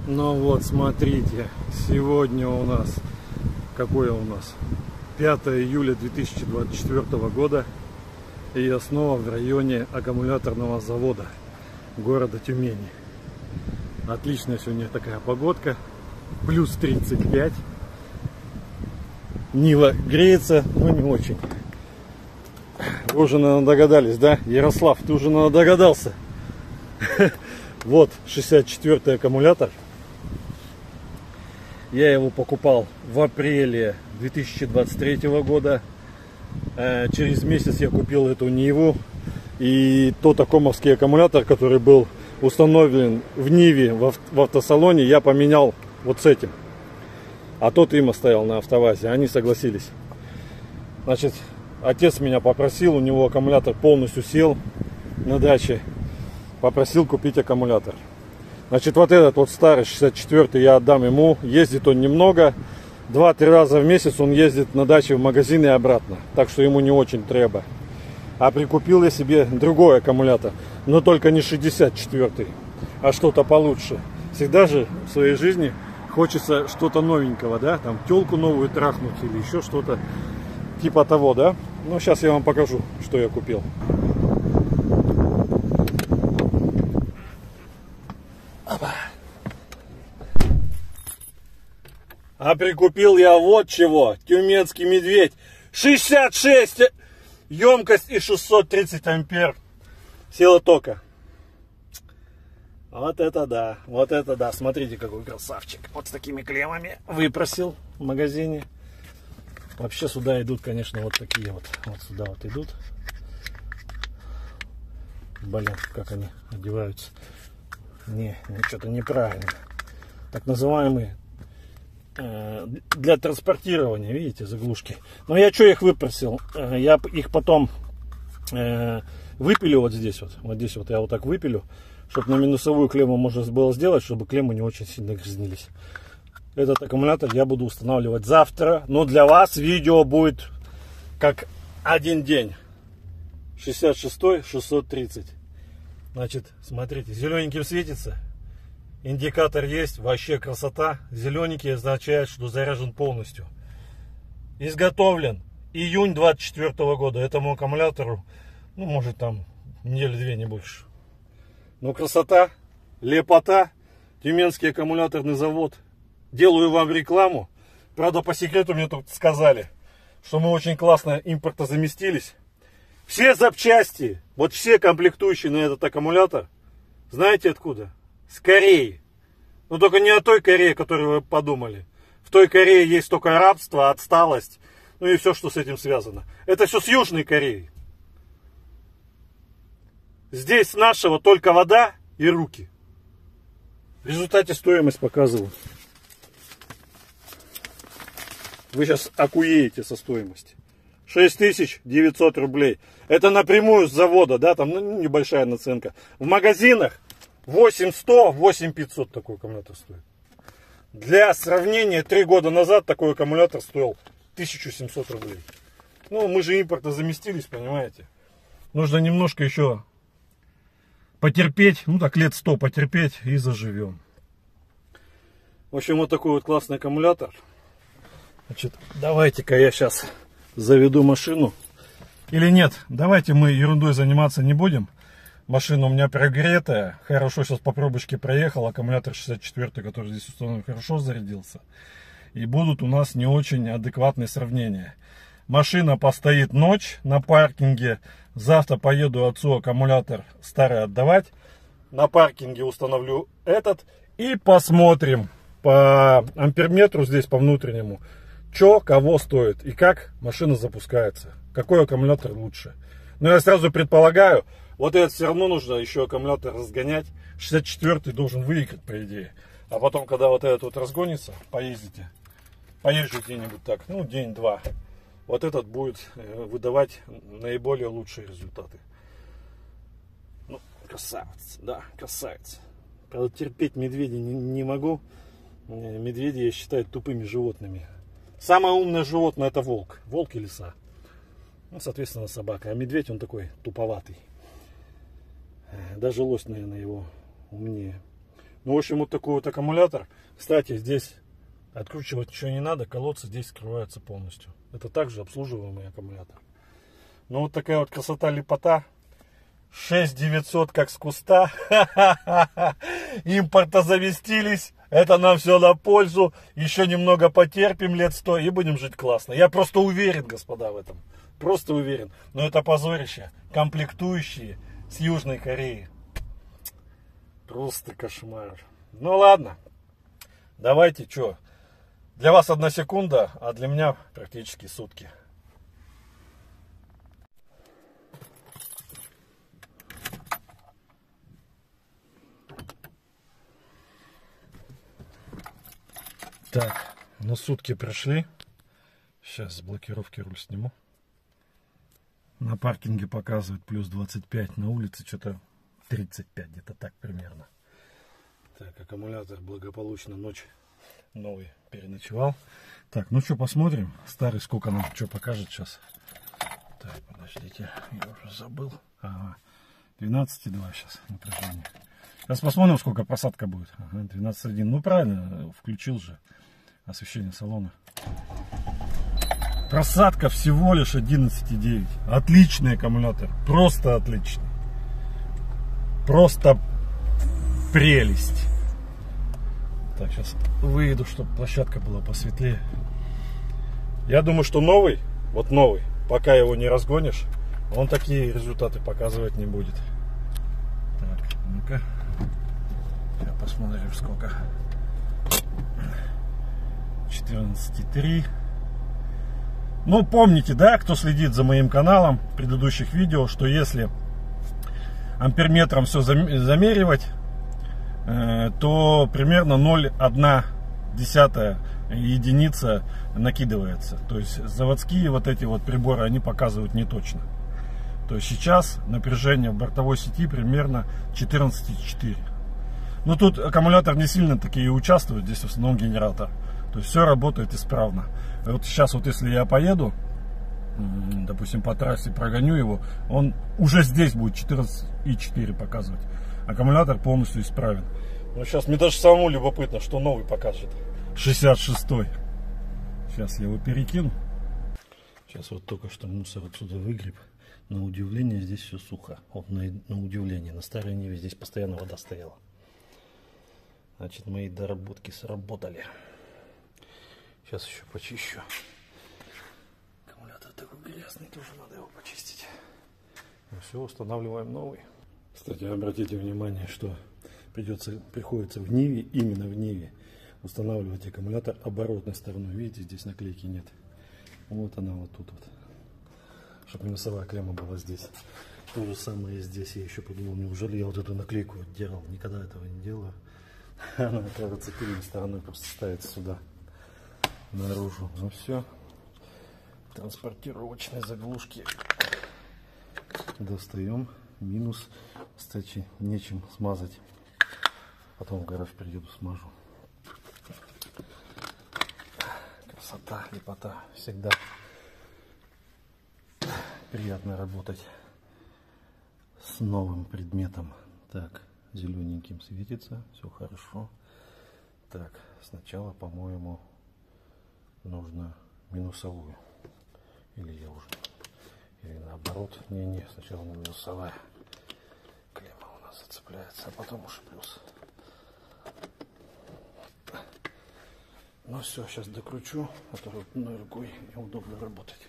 Ну вот, смотрите, сегодня у нас, какое у нас? 5 июля 2024 года. И я снова в районе аккумуляторного завода города Тюмени. Отличная сегодня такая погодка. Плюс 35. Нива греется, но не очень. Вы уже, наверное, догадались, да? Ярослав, ты уже, наверное, догадался. Вот 64-й аккумулятор. Я его покупал в апреле 2023 года. Через месяц я купил эту Ниву. И тот аккумовский аккумулятор, который был установлен в Ниве в автосалоне, я поменял вот с этим. А тот им оставил на автовазе. Они согласились. Значит, отец меня попросил, у него аккумулятор полностью сел на даче. Попросил купить аккумулятор. Значит, вот этот вот старый 64-й я отдам ему. Ездит он немного. 2-3 раза в месяц он ездит на даче в магазин и обратно. Так что ему не очень треба. А прикупил я себе другой аккумулятор. Но только не 64-й, а что-то получше. Всегда же в своей жизни хочется что-то новенького, да? Там тёлку новую трахнуть или еще что-то типа того, да? Ну, сейчас я вам покажу, что я купил. А прикупил я вот чего. Тюменский медведь. 66 емкость и 630 ампер сила тока. Вот это да. Вот это да. Смотрите, какой красавчик. Вот с такими клеммами выпросил в магазине. Вообще сюда идут, конечно, вот такие вот. Вот сюда вот идут. Блин, как они одеваются. Не, что-то неправильно. Так называемые для транспортирования, видите, заглушки. Но я что их выпросил? Я их потом выпилю вот здесь вот. Вот здесь вот я вот так выпилю, чтобы на минусовую клемму можно было сделать, чтобы клеммы не очень сильно грязнились. Этот аккумулятор я буду устанавливать завтра. Но для вас видео будет как один день. 66-й, 630. Значит, смотрите, зелененьким светится. Индикатор есть, вообще красота. Зелененький означает, что заряжен полностью. Изготовлен июнь 24 года. Этому аккумулятору, ну, может, там недели-две, не больше. Но красота, лепота. Тюменский аккумуляторный завод. Делаю вам рекламу. Правда, по секрету мне тут сказали, что мы очень классно импортозаместились. Все запчасти, вот все комплектующие на этот аккумулятор, знаете откуда? С Кореи. Но только не о той Корее, которую вы подумали. В той Корее есть только рабство, отсталость, ну и все, что с этим связано. Это все с Южной Кореи. Здесь с нашего только вода и руки. В результате стоимость показываю. Вы сейчас окуеете со стоимости. 6900 рублей. Это напрямую с завода, да, там ну, небольшая наценка. В магазинах 8100, 8500 такой аккумулятор стоит. Для сравнения, 3 года назад такой аккумулятор стоил 1700 рублей. Ну, мы же импортно заместились, понимаете. Нужно немножко еще потерпеть, ну так лет 100 потерпеть и заживем. В общем, вот такой вот классный аккумулятор. Значит, давайте-ка я сейчас заведу машину. Или нет, давайте мы ерундой заниматься не будем. Машина у меня прогретая. Хорошо, сейчас по пробочке проехал. Аккумулятор 64, который здесь установлен, хорошо зарядился. И будут у нас не очень адекватные сравнения. Машина постоит ночь на паркинге. Завтра поеду отцу аккумулятор старый отдавать. На паркинге установлю этот. И посмотрим по амперметру здесь, по внутреннему, что кого стоит и как машина запускается. Какой аккумулятор лучше. Но я сразу предполагаю, вот этот все равно нужно еще аккумулятор разгонять. 64-й должен выиграть, по идее. А потом, когда вот этот вот разгонится, поезжу где-нибудь так, ну, день-два. Вот этот будет выдавать наиболее лучшие результаты. Ну, красавец, да, красавец. Правда, терпеть медведя не могу. Медведи я считаю тупыми животными. Самое умное животное это волк. Волк и лиса. Ну, соответственно, собака. А медведь он такой туповатый. Даже лось, наверное, его умнее. Ну, в общем, вот такой вот аккумулятор. Кстати, здесь откручивать ничего не надо, колодцы здесь скрываются полностью. Это также обслуживаемый аккумулятор. Ну, вот такая вот красота, лепота. 6900 как с куста. Импортозаместились. Это нам все на пользу. Еще немного потерпим, лет 100, и будем жить классно. Я просто уверен, господа, в этом. Просто уверен. Но это позорище. Комплектующие с Южной Кореи. Просто кошмар. Ну ладно. Давайте, что. Для вас 1 секунда, а для меня практически сутки. Так, ну сутки прошли. Сейчас с блокировки руль сниму. На паркинге показывает плюс 25, на улице что-то 35, где-то так примерно. Так, аккумулятор благополучно ночь новый переночевал. Так, ну что, посмотрим. Старый сколько нам что покажет сейчас. Так, подождите, я уже забыл. Ага, 12,2 сейчас напряжение. Сейчас посмотрим, сколько просадка будет. Ага, 12,1. Ну правильно, включил же освещение салона. Просадка всего лишь 11,9. Отличный аккумулятор. Просто отличный. Просто прелесть. Так, сейчас выйду, чтобы площадка была посветлее. Я думаю, что новый, вот новый, пока его не разгонишь, он такие результаты показывать не будет. Так, ну-ка. Сейчас посмотрим, сколько. 14,3. Ну, помните, да, кто следит за моим каналом в предыдущих видео, что если амперметром все замеривать, то примерно 0,1 единица накидывается. То есть заводские вот эти вот приборы, они показывают не точно. То есть сейчас напряжение в бортовой сети примерно 14,4. Но тут аккумулятор не сильно таки и участвует, здесь в основном генератор. То есть все работает исправно. И вот сейчас вот если я поеду, допустим, по трассе прогоню его, он уже здесь будет 14,4 показывать. Аккумулятор полностью исправен. Но сейчас мне даже самому любопытно, что новый покажет. 66-й. Сейчас я его перекину. Сейчас вот только что мусор отсюда выгреб. На удивление здесь все сухо. Вот на удивление. На старой Ниве здесь постоянно вода стояла. Значит, мои доработки сработали. Сейчас еще почищу. Аккумулятор такой грязный, тоже надо его почистить. Ну все, устанавливаем новый. Кстати, обратите внимание, что приходится в Ниве, именно в Ниве, устанавливать аккумулятор оборотной стороной. Видите, здесь наклейки нет. Вот она вот тут вот. Чтобы минусовая клемма была здесь. То же самое здесь. Я еще подумал, неужели я вот эту наклейку делал? Никогда этого не делаю. Она, кажется, тыльной стороной просто ставится сюда, наружу. Ну все. Транспортировочные заглушки достаем. Минус, кстати, нечем смазать. Потом в гараж приеду, смажу. Красота, лепота. Всегда приятно работать с новым предметом. Так, зелененьким светится, все хорошо. Так, сначала, по-моему, нужно минусовую. Или я уже... Или наоборот. Не, сначала минусовая клемма у нас зацепляется, а потом уж плюс. Ну все, сейчас докручу, а то одной рукой неудобно работать.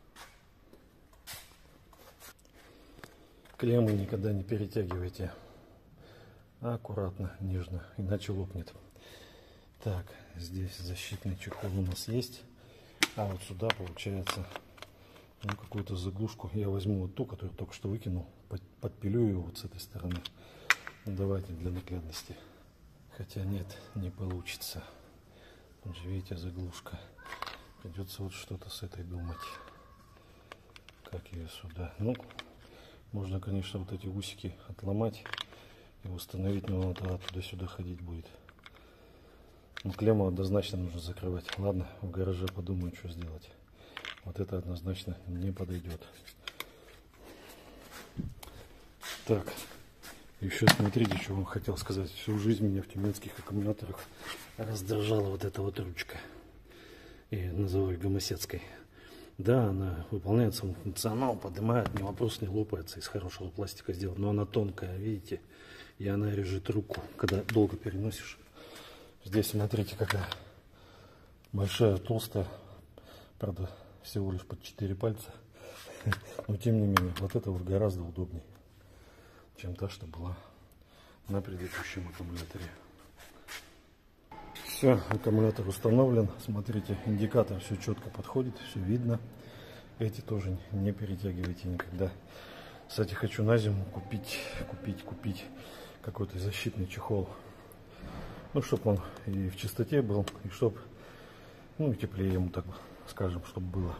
Клеммы никогда не перетягивайте. Аккуратно, нежно, иначе лопнет. Так, здесь защитный чехол у нас есть. А вот сюда получается... Ну, какую-то заглушку я возьму вот ту, которую только что выкинул, подпилю ее вот с этой стороны. Ну, давайте для наглядности. Хотя нет, не получится. Вот же видите, заглушка. Придется вот что-то с этой думать. Как ее сюда. Ну, можно, конечно, вот эти усики отломать и установить, но он тогда туда-сюда ходить будет. Ну, клемму однозначно нужно закрывать. Ладно, в гараже подумаю, что сделать. Вот это однозначно не подойдет. Так, Еще смотрите, что вам хотел сказать. Всю жизнь меня в тюменских аккумуляторах раздражала вот эта вот ручка. И называю гомосецкой. Да, она выполняет свой функционал, поднимает, ни вопрос, не лопается, из хорошего пластика сделать. Но она тонкая, видите, и она режет руку, когда долго переносишь. Здесь смотрите, какая большая, толстая, правда, всего лишь под 4 пальца. Но тем не менее, вот это вот гораздо удобнее, чем та, что была на предыдущем аккумуляторе. Все, аккумулятор установлен. Смотрите, индикатор все четко подходит, все видно. Эти тоже не перетягивайте никогда. Кстати, хочу на зиму купить какой-то защитный чехол. Ну, чтобы он и в чистоте был, и чтобы, ну, и теплее ему, так скажем, чтобы было.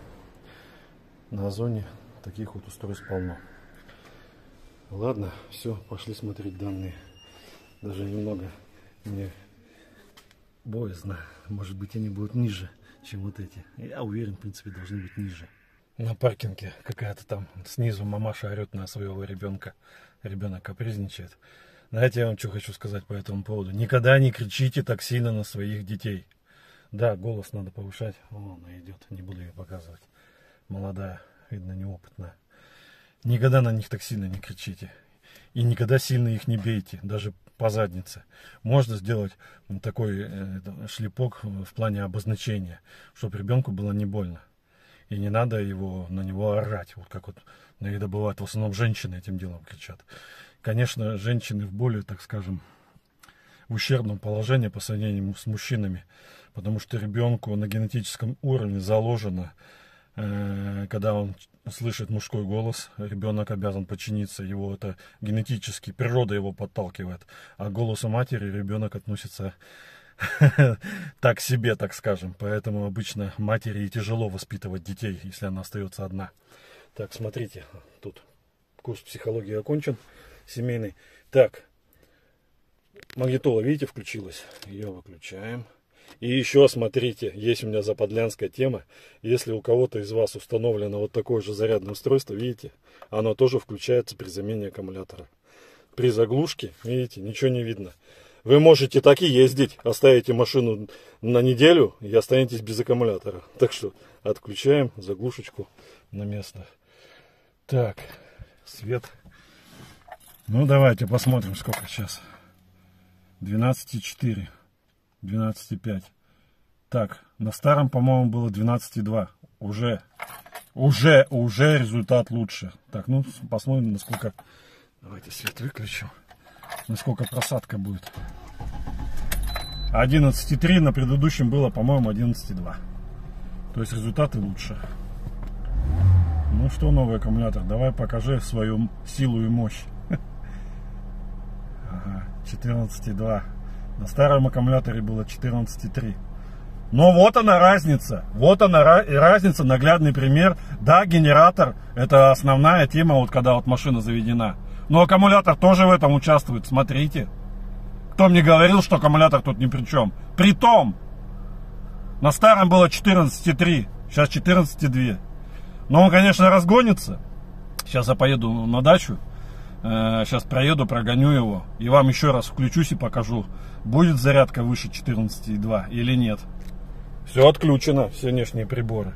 На Озоне таких вот устройств полно. Ладно, все, пошли смотреть данные. Даже немного мне боязно. Может быть, они будут ниже, чем вот эти. Я уверен, в принципе, должны быть ниже. На паркинге какая-то там снизу мамаша орет на своего ребенка. Ребенок капризничает. Знаете, я вам что хочу сказать по этому поводу. Никогда не кричите так сильно на своих детей. Да, голос надо повышать. О, она идет, не буду ее показывать. Молодая, видно, неопытная. Никогда на них так сильно не кричите. И никогда сильно их не бейте, даже по заднице. Можно сделать такой шлепок в плане обозначения, чтобы ребенку было не больно. И не надо на него орать, вот как вот иногда бывает, в основном женщины этим делом кричат. Конечно, женщины в более, так скажем, в ущербном положении по сравнению с мужчинами, потому что ребенку на генетическом уровне заложено, когда он слышит мужской голос, ребенок обязан подчиниться, его это генетически, природа его подталкивает, а к голосу матери ребенок относится так себе, так скажем, поэтому обычно матери и тяжело воспитывать детей, если она остается одна. Так, смотрите, тут курс психологии окончен, семейный. Так, магнитола, видите, включилась, ее выключаем. И еще смотрите, есть у меня заподлянская тема. Если у кого-то из вас установлено вот такое же зарядное устройство, видите, оно тоже включается при замене аккумулятора. При заглушке, видите, ничего не видно. Вы можете так и ездить, оставите машину на неделю и останетесь без аккумулятора. Так что отключаем заглушечку на место. Так, свет. Ну давайте посмотрим, сколько сейчас. 12,4. 12,5. Так, на старом, по-моему, было 12,2. Уже результат лучше. Так, ну, посмотрим, насколько... Давайте свет выключим. Насколько просадка будет. 11,3 на предыдущем было, по-моему, 11,2. То есть результаты лучше. Ну что, новый аккумулятор, давай покажи свою силу и мощь. Ага, 14,2. На старом аккумуляторе было 14,3. Но вот она разница. Вот она разница, наглядный пример. Да, генератор — это основная тема, вот когда вот машина заведена. Но аккумулятор тоже в этом участвует, смотрите. Кто мне говорил, что аккумулятор тут ни при чем? Притом, на старом было 14,3, сейчас 14,2. Но он, конечно, разгонится. Сейчас я поеду на дачу. Сейчас проеду, прогоню его. И вам еще раз включусь и покажу, будет зарядка выше 14,2 или нет. Все отключено, все внешние приборы.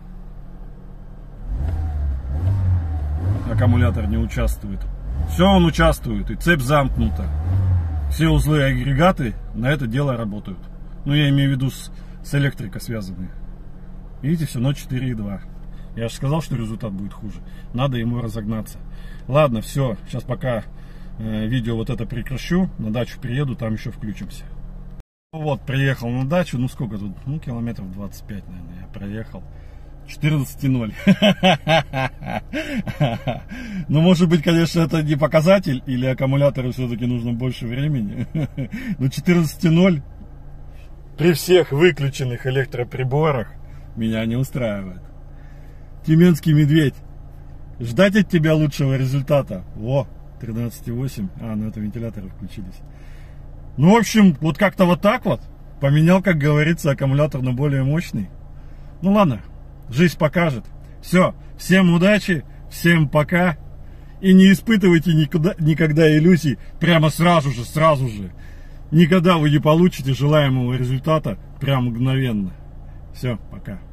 Аккумулятор не участвует. Все, он участвует, и цепь замкнута. Все узлы и агрегаты на это дело работают. Ну, я имею в виду с электрикой связанные. Видите, все равно 4,2. Я же сказал, что результат будет хуже. Надо ему разогнаться. Ладно, все. Сейчас пока видео вот это прекращу. На дачу приеду, там еще включимся. Вот, приехал на дачу. Ну, сколько тут? Ну, километров 25, наверное, я проехал. 14,0. Ну, может быть, конечно, это не показатель, или аккумулятору все-таки нужно больше времени. Но 14,0 при всех выключенных электроприборах меня не устраивает. Тюменский медведь, ждать от тебя лучшего результата. Во, 13,8. А, ну это вентиляторы включились. Ну, в общем, вот как-то вот так вот. Поменял, как говорится, аккумулятор на более мощный. Ну ладно, жизнь покажет. Все, всем удачи, всем пока. И не испытывайте никогда иллюзий прямо сразу же. Никогда вы не получите желаемого результата прям мгновенно. Все, пока.